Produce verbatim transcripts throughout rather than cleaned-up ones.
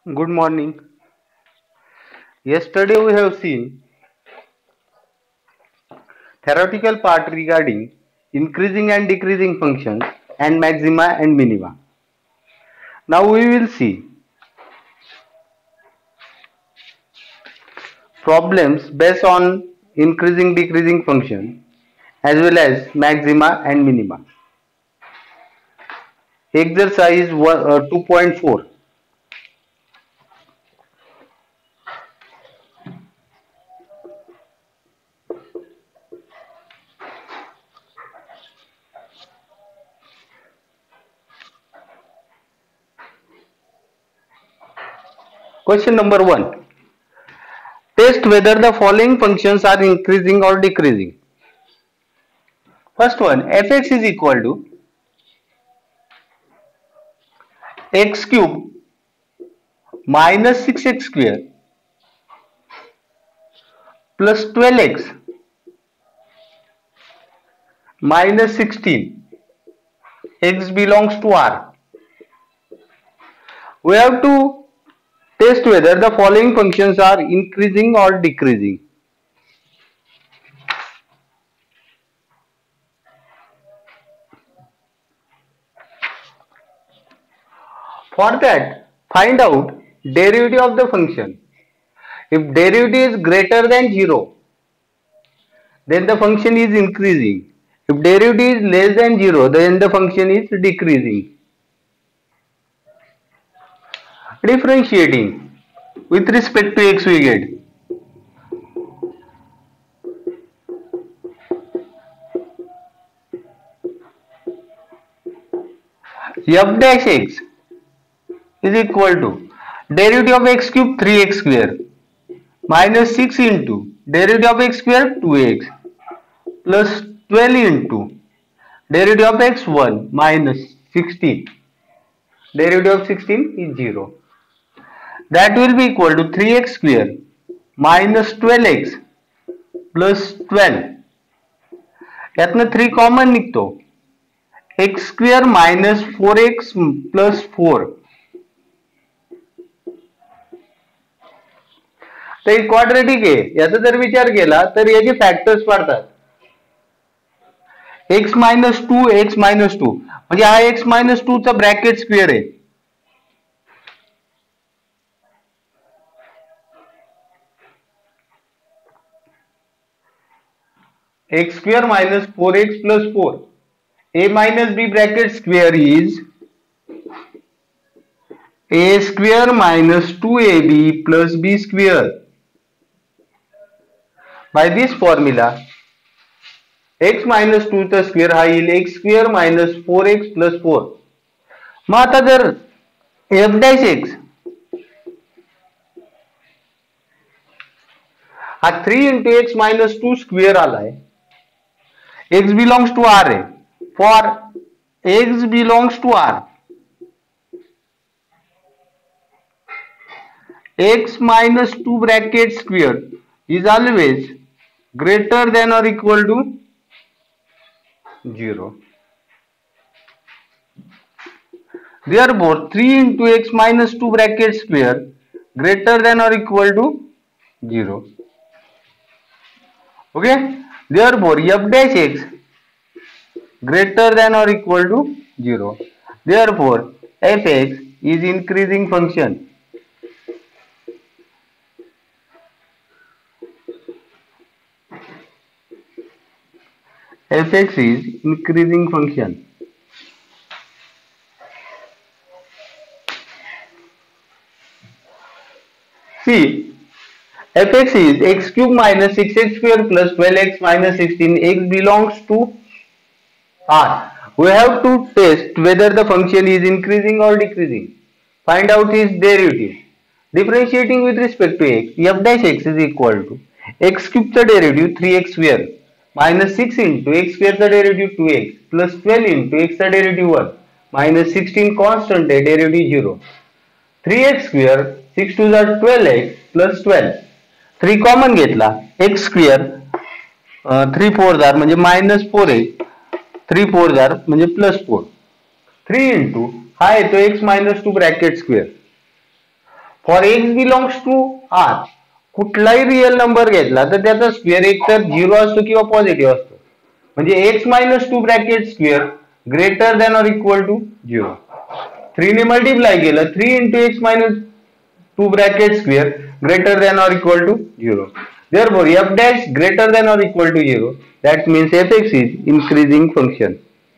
Good morning. Yesterday we have seen theoretical part regarding increasing and decreasing functions and maxima and minima. Now we will see problems based on increasing decreasing function as well as maxima and minima. Exercise one, uh, two point four. Question number one. Test whether the following functions are increasing or decreasing. First one, fx is equal to x cube minus six x square plus twelve x minus sixteen. X belongs to R. We have to test whether the following functions are increasing or decreasing. For that, find out derivative of the function. If derivative is greater than zero, then the function is increasing. If derivative is less than zero, then the function is decreasing. Differentiating with respect to x we get f dash x is equal to derivative of x cube three x square minus six into derivative of x square two x plus twelve into derivative of x one minus sixteen. Derivative of sixteen is zero. That will be equal to three x square minus twelve x plus twelve. यातनं three common निघतो. X square minus four x plus four. तर quadratic आहे. याचा जर विचार केला तर याचे फॅक्टर्स पडतात. X minus two x minus two म्हणजे हा एक्स मायनस टू चा ब्रॅकेट स्क्वेअर आहे. x square minus four x plus four. A minus b bracket square is a square minus two a b plus b square. By this formula, x minus two चा square हा येईल x square minus four x plus four. मग आता जर f dash x हा three into x minus two square आलाय. x belongs to R है. For x belongs to R, x minus two bracket square is always greater than or equal to zero. Therefore, three into x minus two bracket square greater than or equal to zero. Okay. Therefore, f dash x greater than or equal to zero. Therefore, fx is increasing function. Fx is increasing function. See, fx is x cube minus six x square plus twelve x minus sixteen. X belongs to R. We have to test whether the function is increasing or decreasing. Find out its derivative. Differentiating with respect to x, f dash x is equal to x cube चा derivative three x square minus six into x square चा derivative two x plus twelve into x चा derivative one minus sixteen constant है derivative zero. three x square six two are twelve x plus twelve. three common घेतला x square three four are म्हणजे minus four x. three four are म्हणजे plus four. three into हा येतो x minus two bracket square for x belongs to R कुठलाही real number घेतला तर त्याचा square एक तर झिरो असतो किंवा पॉझिटिव्ह असतो. म्हणजे x minus two bracket square greater than or equal to zero. Three ने मल्टिप्लाय केलं three into x minus two bracket square greater than or equal to zero. Therefore, f dash greater than or equal to zero. That means fx is increasing function.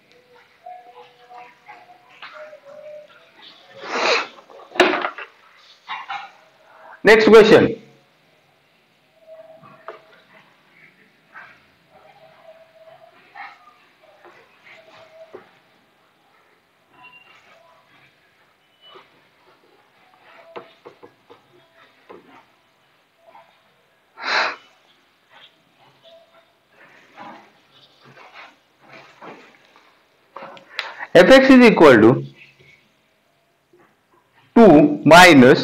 Next question. Fx is equal to two minus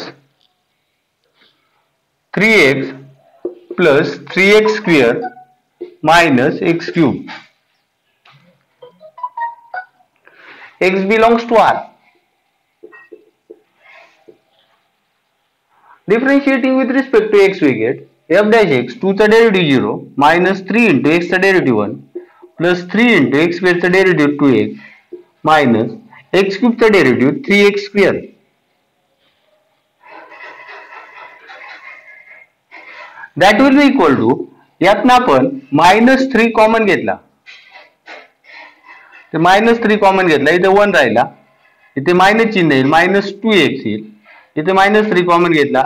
three x plus three x square minus x cube. X belongs to R. Differentiating with respect to x we get f dash x two चा derivative zero minus three into x चा derivative one plus three into x square चा derivative two x minus x cube चा derivative three x square. That will be equal to यातनं आपण minus three common घेतला ते minus three common घेतला इथे one राहिला इथे मायनस चिन्ह येईल मायनस टू एक्स येईल इथे मायनस थ्री कॉमन घेतला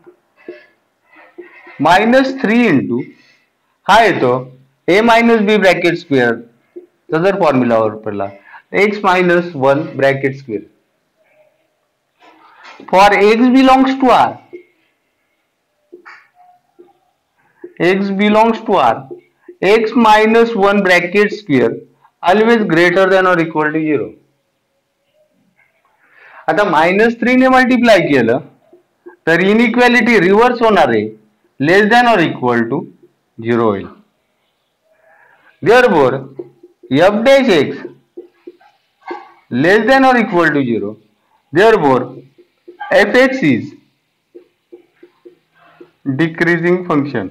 मायनस थ्री इंटू हा येतो a minus b bracket square चा जर फॉर्म्युला वापरला x minus one bracket square. For x belongs to R x belongs to R, x minus one bracket square always greater than or equal to zero. आता minus three ने multiply केलं तर inequality reverse होणार आहे less than or equal to zero होईल. Therefore, f dash x less than or equal to zero. Therefore, fx is decreasing function.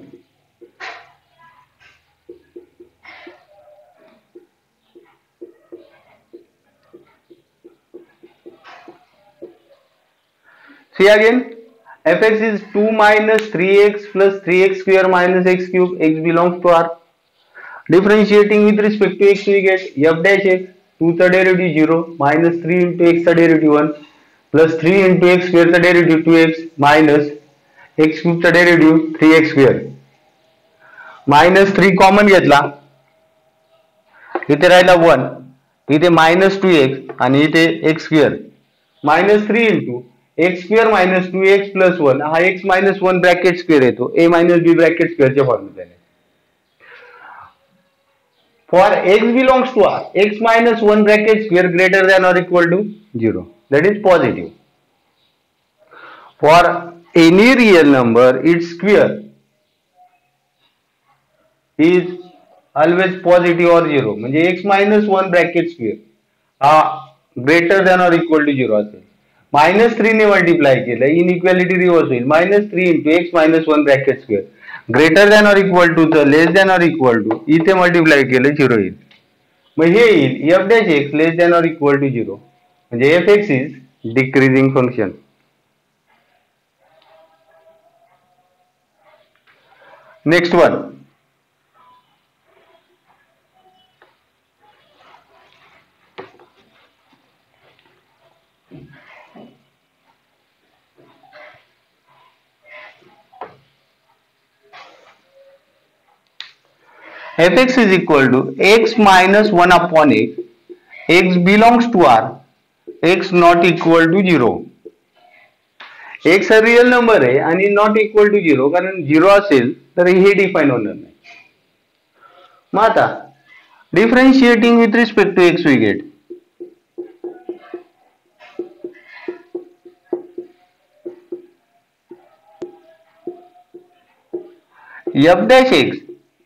See again, fx is two minus three x plus three x square minus x cube. X belongs to R. Differentiating with respect to x we get f dash x two चा derivative zero minus three into x चा derivative one plus three into x square चा derivative two x minus x cube चा derivative three x square. minus three common घेतला इथे राहिला one इथे minus two x आणि इथे x square minus three into x square minus two x plus one हा x minus one bracket square येतो a minus b ब्रॅकेट स्क्वेअरच्या फॉर्म्युल्याने. For x belongs to R, x minus one bracket square greater than or equal to zero. That is positive. For any real number, its square is always positive or zero. म्हणजे x minus one bracket square हा greater than or equal to zero असेल. Minus three ने multiply केलं inequality reverse होईल minus three into x minus one bracket square greater than or equal to च less than or equal to इथे multiply केलं zero येईल. मग हे येईल f dash x less than or equal to zero म्हणजे f x is decreasing function. Next one. fx is equal to x minus one upon x. X belongs to R. X not equal to zero. x हा real number आहे आणि not equal to zero कारण zero असेल तर हे define होणार नाही. मग आता differentiating with respect to x we get f dash x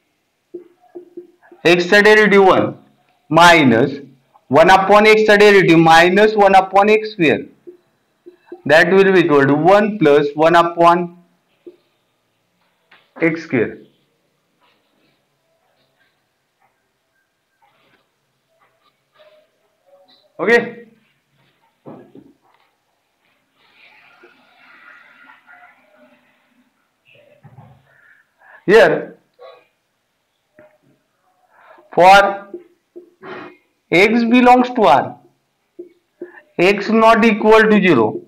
x चा derivative one minus one upon x चा derivative minus one upon x square that will be equal to one plus one upon x square. Okay. Here, for x belongs to R, x not equal to zero,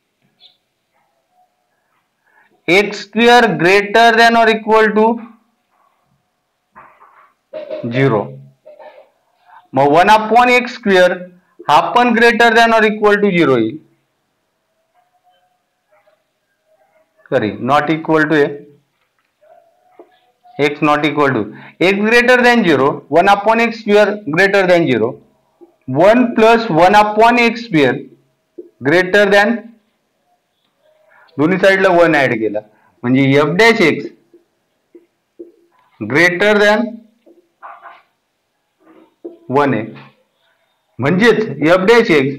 x square greater than or equal to zero. मग one upon x square हा पण greater than or equal to zero येईल. Sorry, not equal to x not equal to x greater than zero, one upon x square greater than zero, one plus one upon x square greater than, दोन्ही साईडला one add केला म्हणजे f dash x greater than one आहे. म्हणजेच F dash x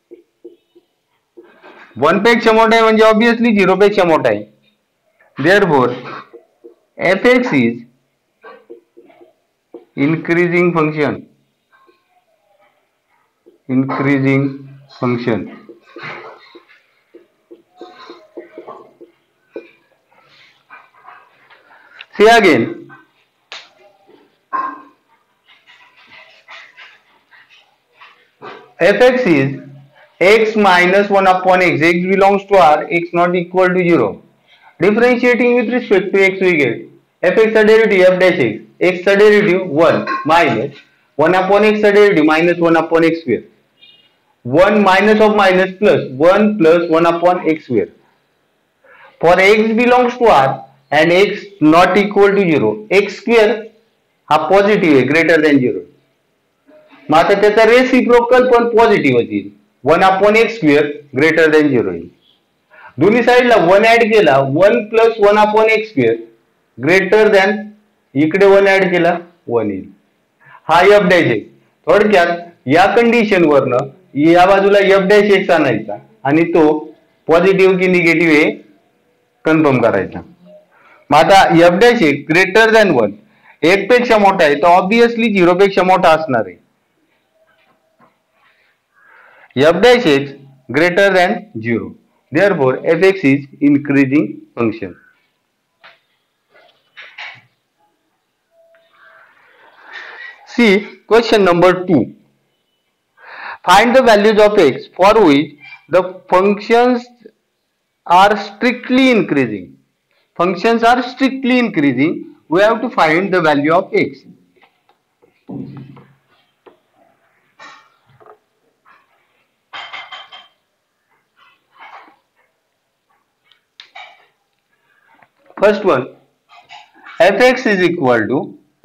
one पेक्षा मोठा आहे म्हणजे ऑब्विसली झिरो पेक्षा मोठा आहे. Therefore f x is increasing function increasing function. See again, fx is x minus one upon x, x belongs to R, x not equal to zero. Differentiating with respect to x we get fx चा derivative f dash x, x चा derivative one minus one upon x चा derivative minus one upon x square, one minus of minus plus one plus one upon x square. For x belongs to R and x not equal to zero, x square हा positive आहे greater than zero. मग आता त्याचा reciprocal पण positive येईल, one upon x square greater than zero येईल. दोन्ही साईडला वन ऍड केला, one plus one upon x square greater than, इकडे वन ऍड केला वन येईल. हा एफ डॅश एक्स. थोडक्यात या कंडिशन वरनं या बाजूला एफ डॅश एक्स आणायचा आणि तो पॉझिटिव्ह की निगेटिव्ह हे कन्फर्म करायचा. मग आता f dash x greater than one, एक पेक्षा मोठा आहे तर ऑब्विसली झिरो पेक्षा मोठा असणार आहे. F dash x greater than zero, therefore fx is increasing function. See question number two. Find the values of x for which the functions are strictly increasing. Functions are strictly increasing. We have to find the value of x. First one, fx is equal to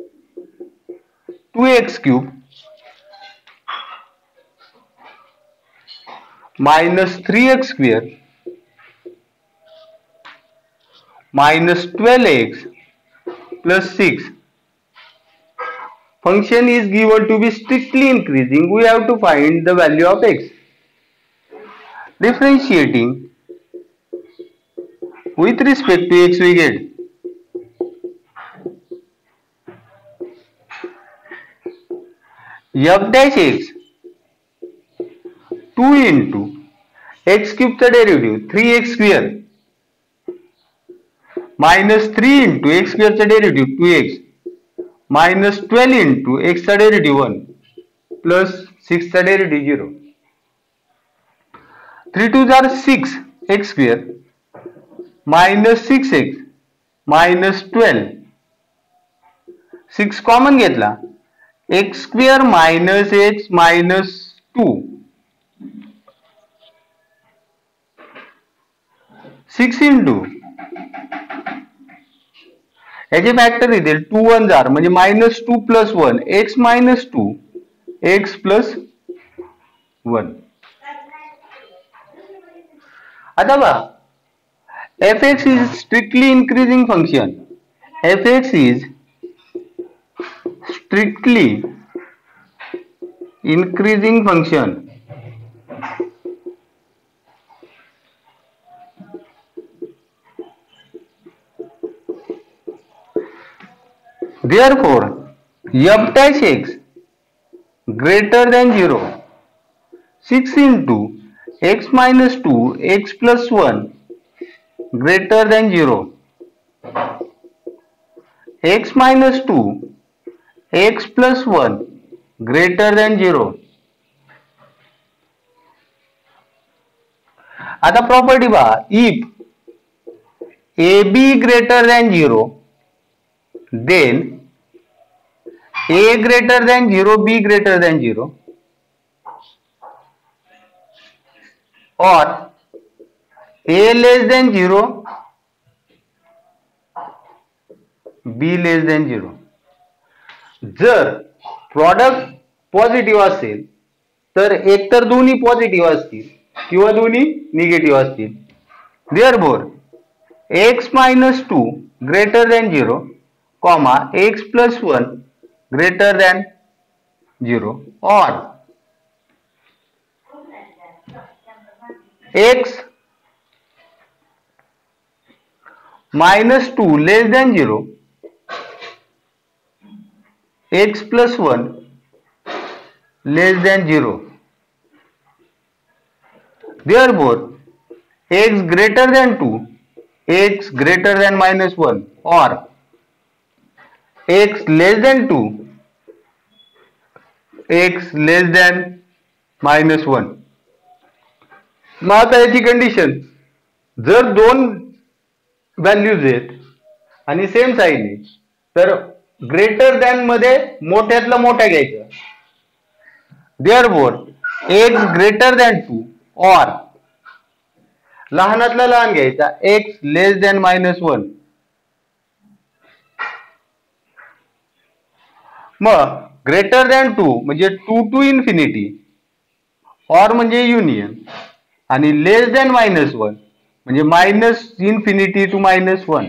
two x cube minus three x square minus twelve x plus six. Function is given to be strictly increasing. We have to find the value of x. Differentiating with respect to x we get f dash x two into x cube चा derivative three x square minus three into x square चा derivative two x minus twelve into x चा derivative one plus six चा derivative zero. Three two जार six x square minus six x minus twelve, six common घेतला, x square minus x minus two, six into याचे factor येतील two one जार म्हणजे minus two plus one, x minus two x plus one. आता बघा, fx is strictly increasing function. Fx is strictly increasing function. Therefore, f dash x greater than zero. six into x minus two x plus one greater than zero. X minus two x plus one greater than zero. आता property पहा, if ab greater than zero, then a greater than zero, b greater than zero, or a less than zero, b less than zero. जर product positive असेल तर एकतर दोन्ही positive असतील किंवा दोन्ही निगेटिव्ह असतील. Therefore, x minus two greater than zero, comma x plus one greater than zero, or x minus two less than zero, x plus one less than zero. Therefore, x greater than two, x greater than minus one, or x less than two, x less than minus one. मग आता याची condition, जर दोन values आहेत आणि same sine आहे तर greater than मध्ये मोठ्यातला मोठा घ्यायचा. Therefore, x greater than two or लहानातला लहान घ्यायचा x less than minus one. मग ग्रेटर दॅन टू म्हणजे टू टू इन्फिनिटी, और म्हणजे युनियन, आणि लेस दॅन मायनस वन म्हणजे minus infinity to minus one.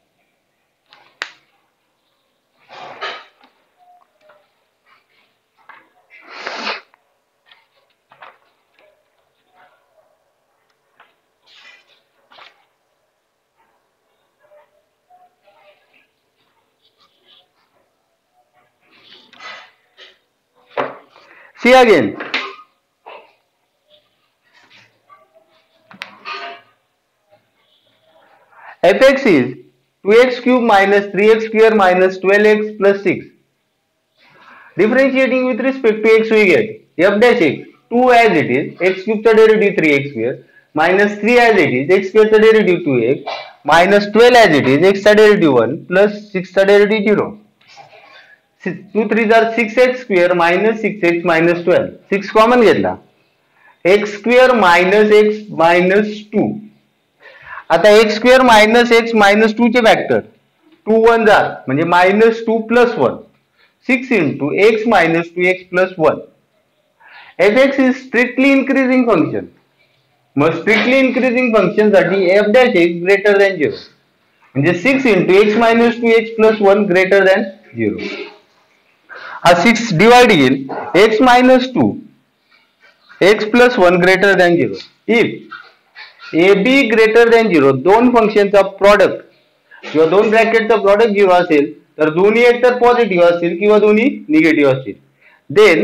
See again, f(x) is two x cube minus three x square minus twelve x plus six. Differentiating with respect to x, we get f dash x two as it is, x cube चा derivative three x square, minus three as it is, x square चा derivative two x, minus twelve as it is, x चा derivative one, plus six चा derivative zero. two threes are six x square minus six x minus twelve. six common घेतला, x square minus x minus two. आता x square minus x minus two चे factor two one जार म्हणजे minus two plus one. six into x minus two x plus one. fx is strictly increasing function. मग strictly increasing function साठी f dash x greater than zero म्हणजे six into x minus two x plus one greater than zero. हा six divide घेईल, x minus two x plus one greater than zero. If ab greater than zero, दोन फंक्शनचा product किंवा दोन ब्रॅकेटचा product Ziro असेल तर दोन्ही एकतर पॉझिटिव्ह असतील किंवा दोन्ही निगेटिव्ह असतील. Then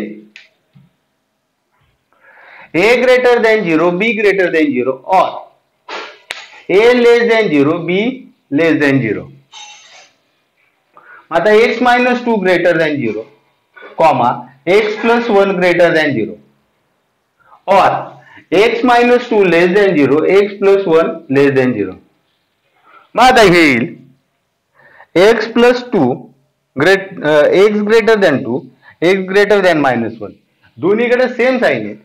a greater than zero, b greater than zero, or a less than zero, b less than zero. आता x minus two greater than zero, comma x plus one greater than zero, or x minus two less than zero, x plus one less than zero. मग आता हे येईल x plus two great uh, x greater than two, x greater than minus one. दोन्हीकडे same sign आहे,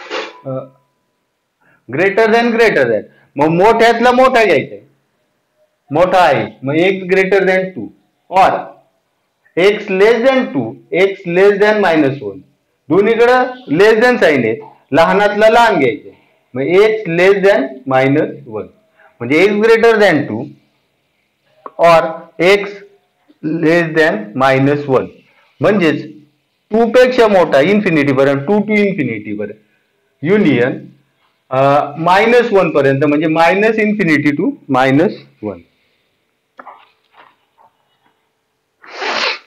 greater than greater than. मग मोठ्यातला मोठा घ्यायचा आहे, मोठा आहे मग x ग्रेटर दॅन टू, और x less than two, x less than minus one. दोन्हीकडे लेस दॅन साइन आहे, लहानातला लहान घ्यायचे मग x less than minus one म्हणजे x ग्रेटर दॅन टू और x less than minus one. म्हणजेच टू पेक्षा मोठा इन्फिनिटी पर्यंत, टू टू इन्फिनिटी पर्यंत, युनियन मायनस वन पर्यंत म्हणजे minus infinity to minus one.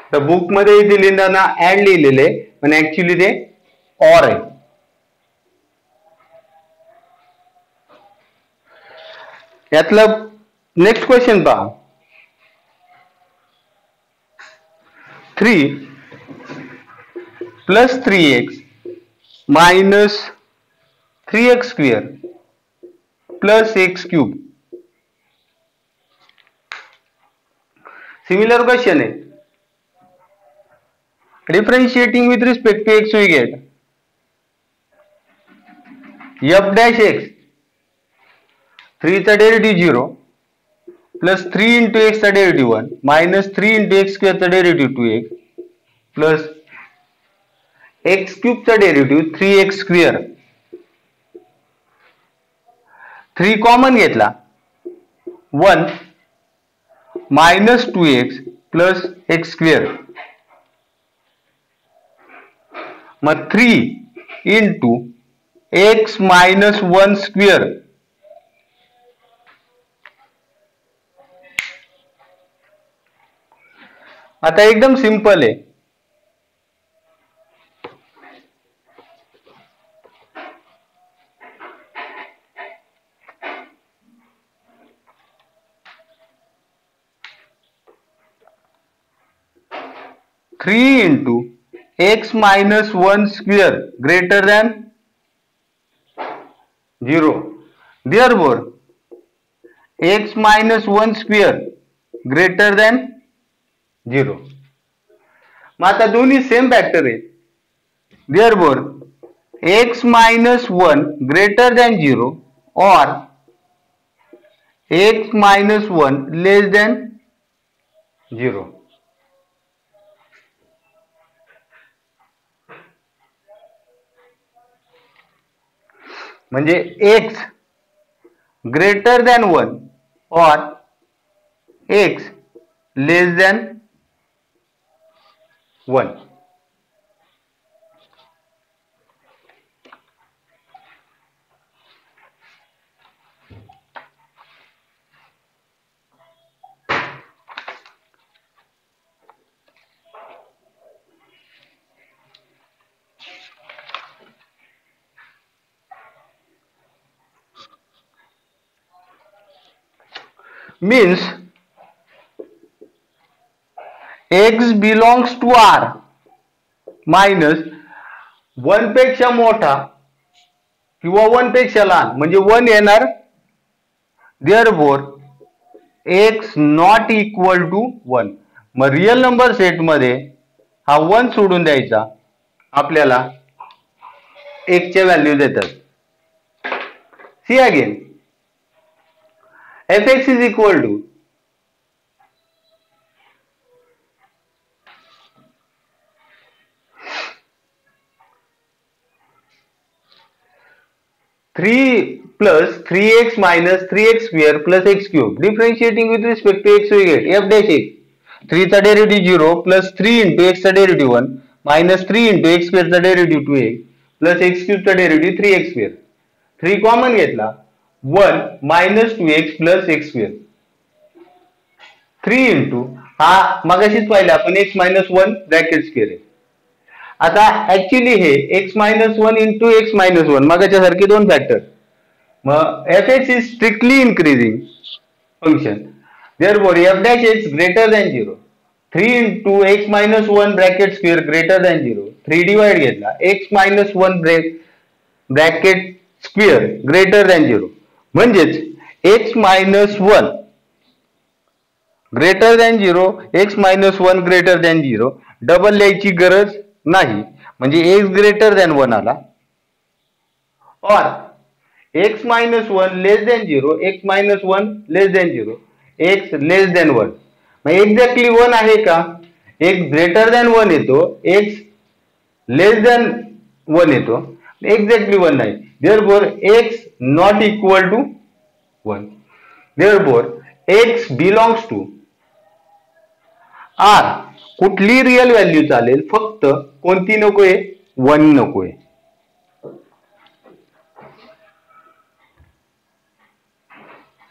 तर बुक मध्ये दिलेलं ना ऍड लिहिलेले पण ऍक्च्युली ते ऑर आहे. यातलं नेक्स्ट क्वेश्चन पहा. Three plus three x minus three x square plus x cube. Similar question है. Differentiating with respect to x, we get f dash x, three चा derivative zero plus three into x चा derivative one minus three into x square चा derivative two x plus x cube चा derivative three x square. Three common घेतला one minus two x plus x square. मग three into x minus one square आता एकदम simple आहे. Three into x minus one square greater than zero. Therefore x minus one square greater than zero. मग आता दोन्ही same factor आहेत. Therefore x minus one greater than zero और x minus one less than zero. म्हणजे x greater than one और x less than one. means x belongs to R minus one पेक्षा मोठा किंवा वन पेक्षा लहान म्हणजे वन येणार. Therefore x not equal to one. मग रियल नंबर सेट मध्ये हा वन सोडून द्यायचा आपल्याला एक्स च्या व्हॅल्यू देतात. See again fx is equal to three plus three x minus three x square plus x cube. Differentiating with respect to x, we get f dash x. three चा derivative zero plus three into x चा derivative one minus three into x square चा derivative two x plus x cube चा derivative three x square. three common घेतला one minus two x plus x square. Three into हा मगाशीच पाहिला आपण x minus one bracket square आहे. आता actually हे x minus one into x minus one मगाच्या सारखे दोन फॅक्टर. मग f x is strictly increasing function. Therefore f dash x greater than zero. Three into x minus one bracket square greater than zero. Three divide घेतला x minus one bracket square greater than zero. म्हणजेच x minus one greater than zero x minus one greater than zero. Double लिहायची गरज नाही म्हणजे x greater than one आला. और x minus one less than zero x minus one less than zero x less than one. मग exactly one आहे का? X greater than one येतो एक्स लेस दॅन वन येतो एक्झॅक्टली वन नाही. Therefore x not equal to one. Therefore x belongs to R. कुठली real value चालेल फक्त कोणती नकोय वन नकोय.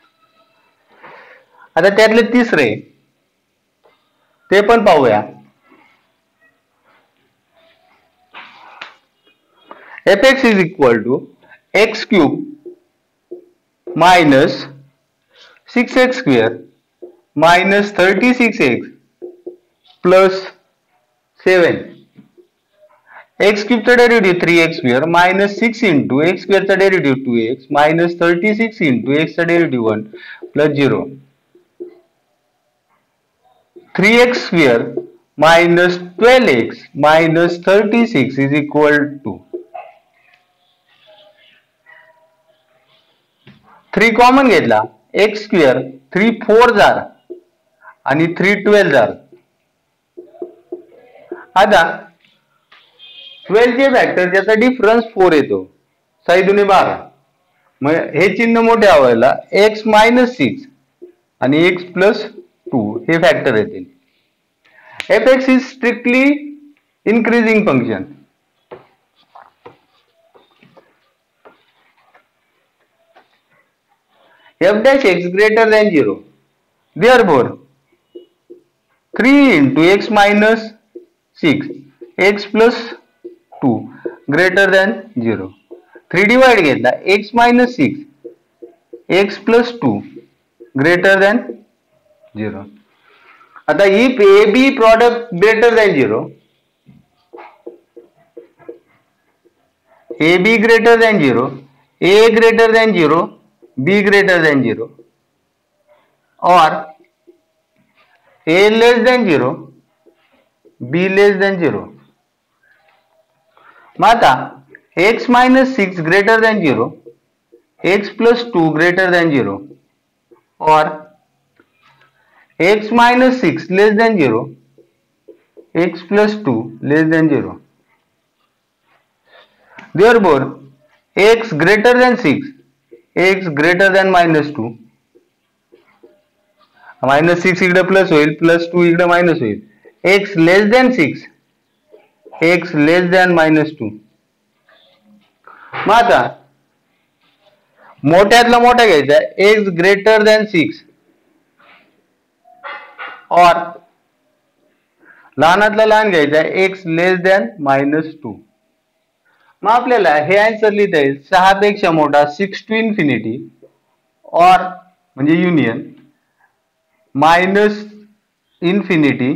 आता त्यातले तिसरे ते पण पाहूया. Fx is equal to x cube minus six x square minus thirty-six x plus seven. X cube चा derivative three x square minus six into x square चा derivative two x minus thirty six into x चा derivative one plus zero. Three x square minus twelve x minus thirty six is equal to three common घेतला x square three four जार आणि three twelve जार. आता twelve चे factor ज्याचा difference four येतो साई दुने बारा. मग हे चिन्ह मोठे व्हायला एक्स मायनस सिक्स आणि एक्स प्लस टू हे फॅक्टर येतील. F x is strictly increasing function. F dash x greater than zero. Therefore three into x minus six x plus two greater than zero. Three divide घेतला x minus six x plus two greater than zero. आता if a b product greater than zero, a b greater than zero, a greater than zero, b greater than zero, और a less than zero, b less than zero. मग आता x minus six greater than zero, x plus two greater than zero, और x minus six less than zero, x plus two less than zero. Therefore x greater than six, x greater than minus two. Minus six इकडे plus होईल, plus two इकडे minus होईल. X less than six, x less than minus two. मग आता मोठ्यातला मोठा घ्यायचा x greater than six, और लहानातला लहान घ्यायचा x less than minus two. मग आपल्याला हे आन्सर लिहिता येईल सहा पेक्षा मोठा सिक्स टू इन्फिनिटी, और म्हणजे union minus infinity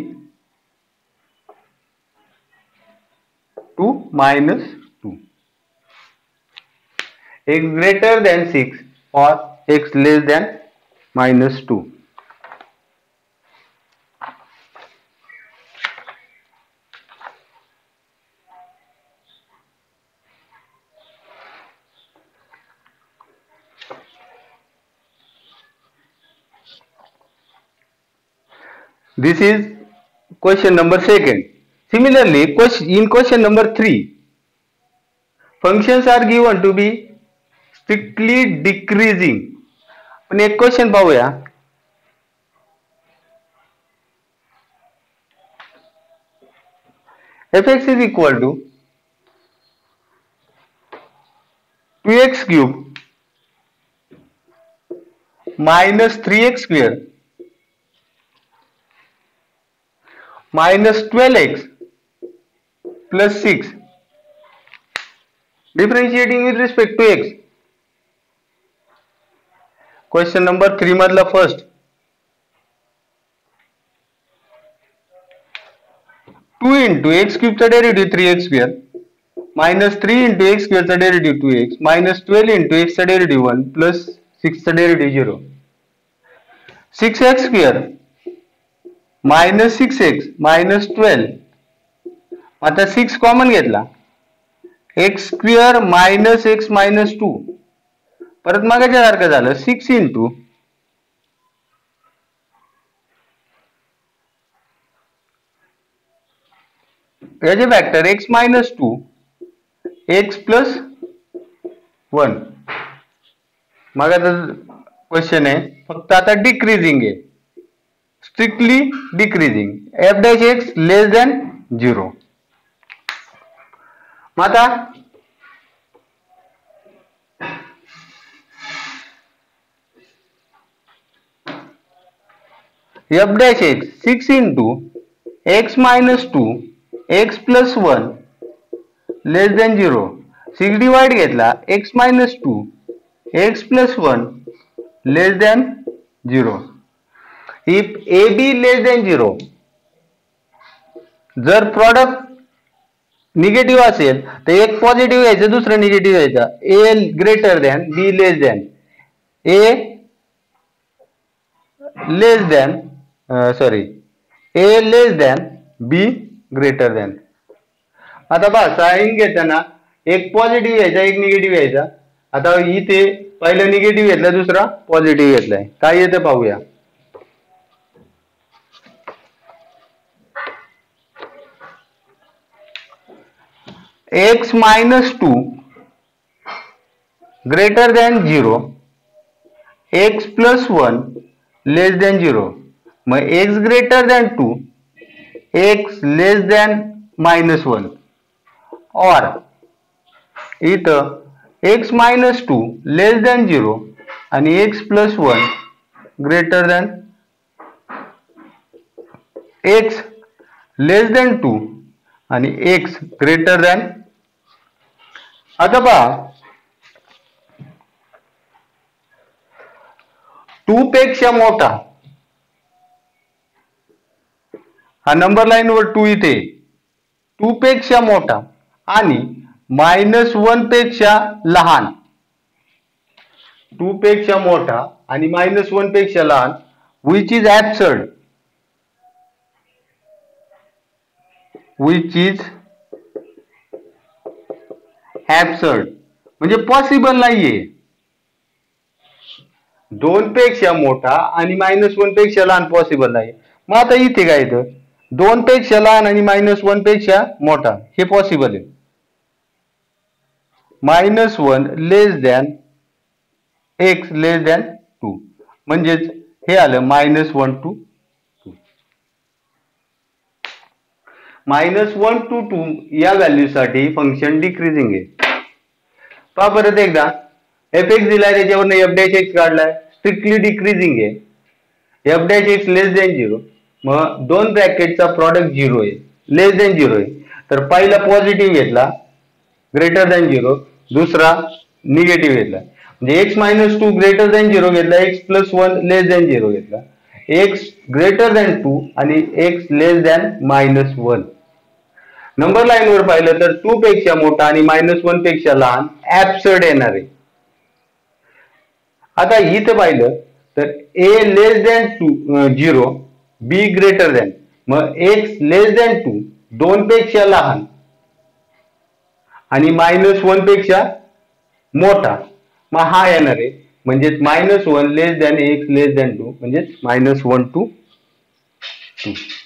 to minus two. X greater than six और x less than minus two. This is question number second. Similarly, in question number three, functions are given to be strictly decreasing. पण एक question पाहूया. Fx is equal to two x cube minus three x square minus twelve x plus six differentiating with respect to x. Question number three मधला first, two into x cube चा derivative three x square minus three into x square चा derivative two x minus twelve into x चा derivative one plus six चा derivative zero. Six x square minus six x minus twelve. आता six common घेतला x square minus x minus two. परत मागाच्या सारखं झालं six into याचे factor x minus two x plus one. मग आता क्वेश्चन आहे फक्त आता डिक्रीजिंग आहे, strictly decreasing. F dash x less than zero. मग आता f dash x six into x minus two x plus one less than zero. Six divide घेतला x minus two x plus one less than zero. If a b less than zero, जर product negative असेल तर एक positive घ्यायचं दुसरं negative घ्यायचं. A greater than b less than, a less than sorry a less than B greater than. आता बघा sign घेताना एक पॉझिटिव्ह घ्यायचा एक निगेटिव्ह घ्यायचा. आता इथे पहिलं निगेटिव्ह घेतलं दुसरा पॉझिटिव्ह घेतलाय, काय येतं पाहूया. X minus two greater than zero, x plus one less than zero. मग x greater than two, x less than minus one. और इथं x minus two less than zero आणि x plus one greater than x less than two आणि x greater than. आता पहा two पेक्षा मोठा, हा नंबर लाईन वर टू इथे, टू पेक्षा मोठा आणि मायनस वन पेक्षा लहान, टू पेक्षा मोठा आणि मायनस वन पेक्षा लहान, which is absurd, which is absurd म्हणजे पॉसिबल नाहीये. दोन पेक्षा मोठा आणि मायनस वन पेक्षा लहान पॉसिबल नाही. मग आता इथे काय येतं, दोन पेक्षा लहान आणि मायनस वन पेक्षा मोठा हे पॉसिबल आहे. Minus one less than x less than two म्हणजेच हे आलं minus one two two. Minus one two two या व्हॅल्यू साठी फंक्शन डिक्रीजिंग आहे. पहा परत एकदा, एफ एक्स दिलाय त्याच्यावर एफ डॅश एक्स काढलाय, स्ट्रिक्टली डिक्रीजिंग आहे. F dash x less than zero, मग दोन ब्रॅकेटचा प्रॉडक्ट झिरो आहे, लेस दॅन झिरो आहे. तर पहिला पॉझिटिव्ह घेतला ग्रेटर दॅन झिरो, दुसरा निगेटिव्ह घेतला. म्हणजे x minus two greater than zero घेतला, x plus one less than zero घेतला, एक्स ग्रेटर दॅन टू आणि x less than minus one. Number line वर पाहिलं तर टू पेक्षा मोठा आणि मायनस वन पेक्षा लहान ऍबसर्ड येणार आहे. आता इथं पाहिलं तर a less than two zero, b greater than, मग एक्स लेस दॅन टू दोन पेक्षा लहान आणि मायनस वन पेक्षा मोठा, मग हा येणार आहे. म्हणजेच minus one less than x less than two म्हणजेच मायनस वन टू टू.